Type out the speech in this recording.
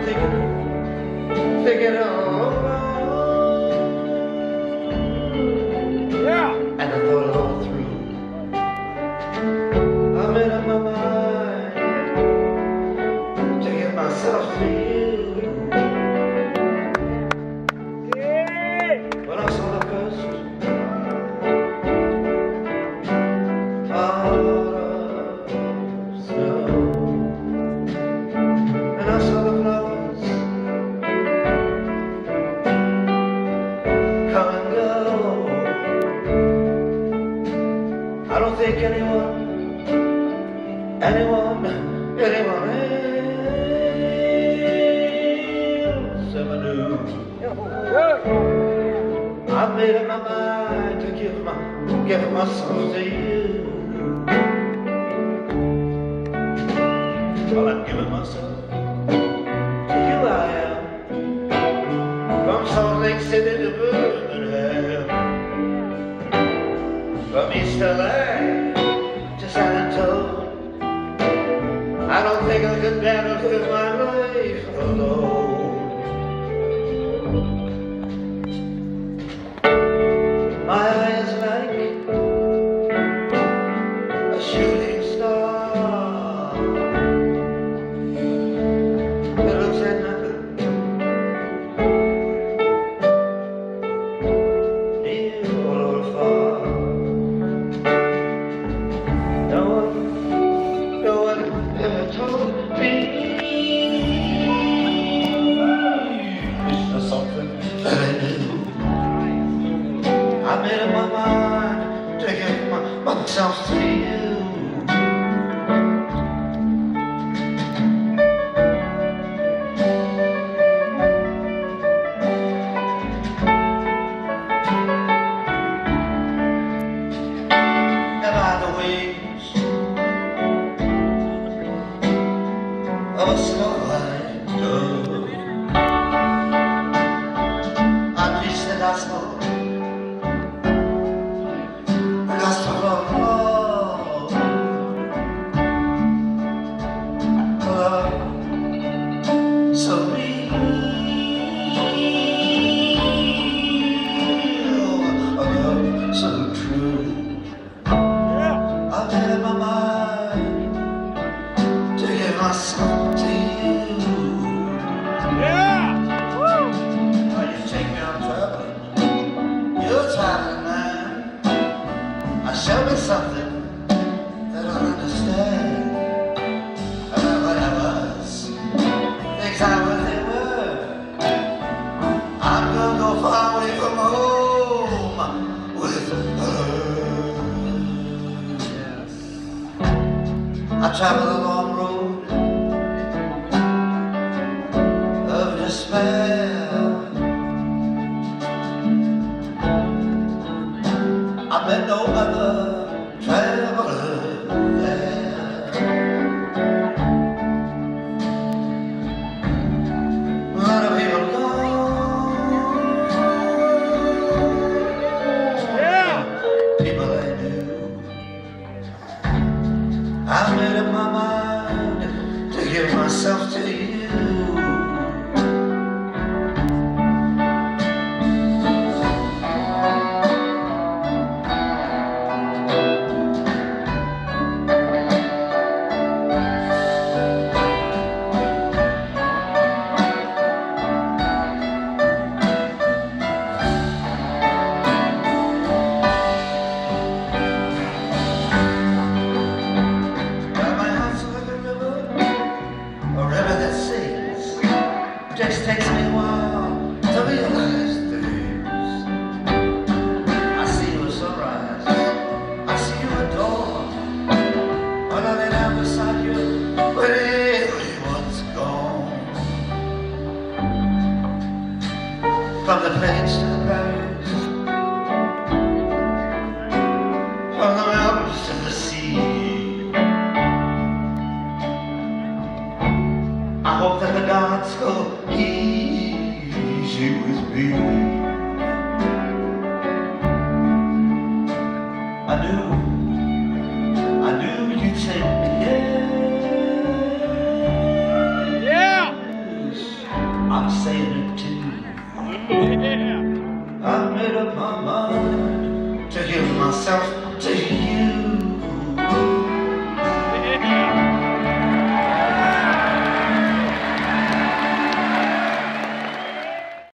thinking over. Yeah. And I thought it all through. I made up my mind to give myself to you. When I saw the first part of snow, and I saw the flowers come and go, I don't think anyone else ever knew. I made up my mind to give myself to you. Well, I'm giving myself to you. I am from Salt Lake City to Birmingham, from East LA to San Antonio. I don't think I could bear to live my life alone. My eyes like a shooting star that looks at nothing near or far. No one ever told me there's something that I knew. I made up my mind to give myself to you. Am I the wings of a snow-white dove? I preach the gospel. So real, so true. I made up my mind to give myself to you. Yeah. Woo. Now you take me on traveling. You're a traveling man. Show me something that I'll understand about what I was. Things I was they were. I'm gonna go far away from home with her. Yes. I traveled a long road of despair. I met no other traveler there. A lot of people gone. Yeah. People I knew. I made up my mind to give myself to you. Just takes me a while to realize things. I see you at sunrise, I see you at dawn. When I lay down beside you, when everyone's gone. From the plains to the prairies, from the mountains to the sea. I hope that the gods go easy with me. I knew you'd take me, yes. Yeah. I'm saying it too. Yeah. I made up my mind to give myself